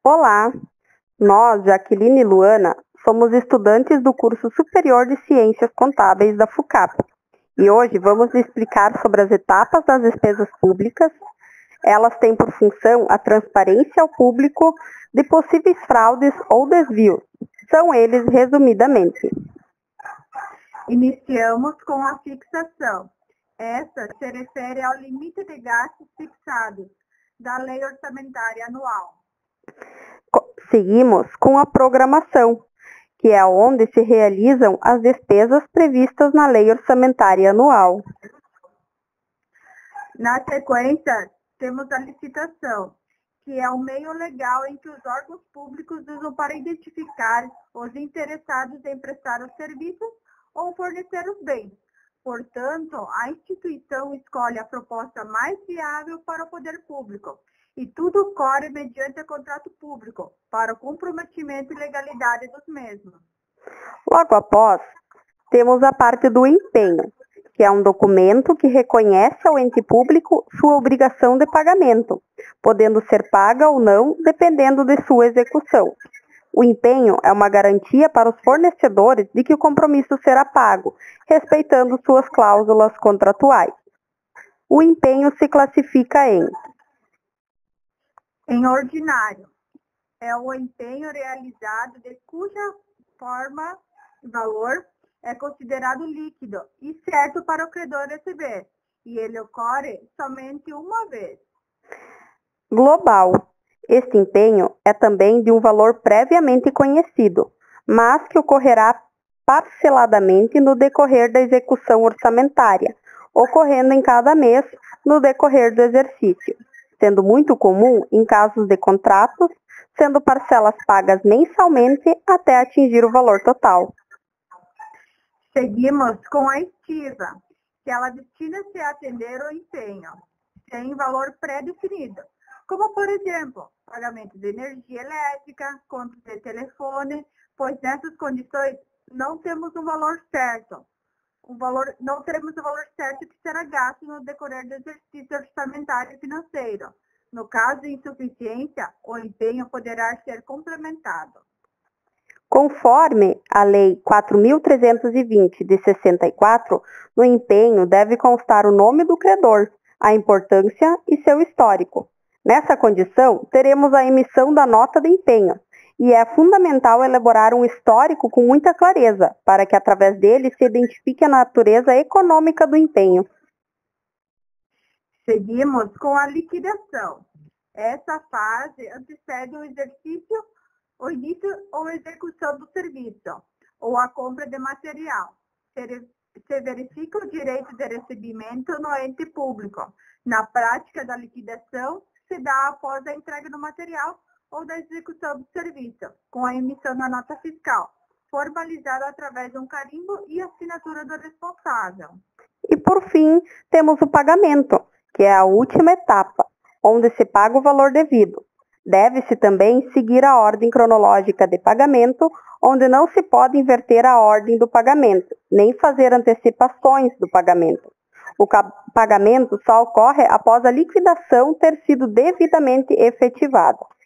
Olá, nós, Jaqueline e Luana, somos estudantes do curso Superior de Ciências Contábeis da FUCAP e hoje vamos explicar sobre as etapas das despesas públicas. Elas têm por função a transparência ao público de possíveis fraudes ou desvios. São eles resumidamente. Iniciamos com a fixação. Essa se refere ao limite de gastos fixados da Lei Orçamentária Anual. Seguimos com a programação, que é onde se realizam as despesas previstas na Lei Orçamentária Anual. Na sequência, temos a licitação, que é o meio legal em que os órgãos públicos usam para identificar os interessados em prestar os serviços ou fornecer os bens. Portanto, a instituição escolhe a proposta mais viável para o poder público. E tudo ocorre mediante contrato público, para o comprometimento e legalidade dos mesmos. Logo após, temos a parte do empenho, que é um documento que reconhece ao ente público sua obrigação de pagamento, podendo ser paga ou não, dependendo de sua execução. O empenho é uma garantia para os fornecedores de que o compromisso será pago, respeitando suas cláusulas contratuais. O empenho se classifica em ordinário, é o empenho realizado de cuja forma e valor é considerado líquido e certo para o credor receber, e ele ocorre somente uma vez. Global. Este empenho é também de um valor previamente conhecido, mas que ocorrerá parceladamente no decorrer da execução orçamentária, ocorrendo em cada mês no decorrer do exercício, sendo muito comum em casos de contratos, sendo parcelas pagas mensalmente até atingir o valor total. Seguimos com a estiva, que ela destina-se a atender o empenho, sem valor pré-definido, como, por exemplo, pagamento de energia elétrica, contas de telefone, pois nessas condições não temos um valor certo. Não teremos o valor certo que será gasto no decorrer do exercício orçamentário e financeiro. No caso de insuficiência, o empenho poderá ser complementado. Conforme a Lei 4.320 de 64, no empenho deve constar o nome do credor, a importância e seu histórico. Nessa condição, teremos a emissão da nota de empenho, e é fundamental elaborar um histórico com muita clareza, para que através dele se identifique a natureza econômica do empenho. Seguimos com a liquidação. Essa fase antecede o exercício, o início ou execução do serviço, ou a compra de material. Se verifica o direito de recebimento no ente público. Na prática da liquidação, se dá após a entrega do material ou da execução do serviço, com a emissão da nota fiscal, formalizada através de um carimbo e assinatura do responsável. E por fim, temos o pagamento, que é a última etapa, onde se paga o valor devido. Deve-se também seguir a ordem cronológica de pagamento, onde não se pode inverter a ordem do pagamento, nem fazer antecipações do pagamento. O pagamento só ocorre após a liquidação ter sido devidamente efetivada.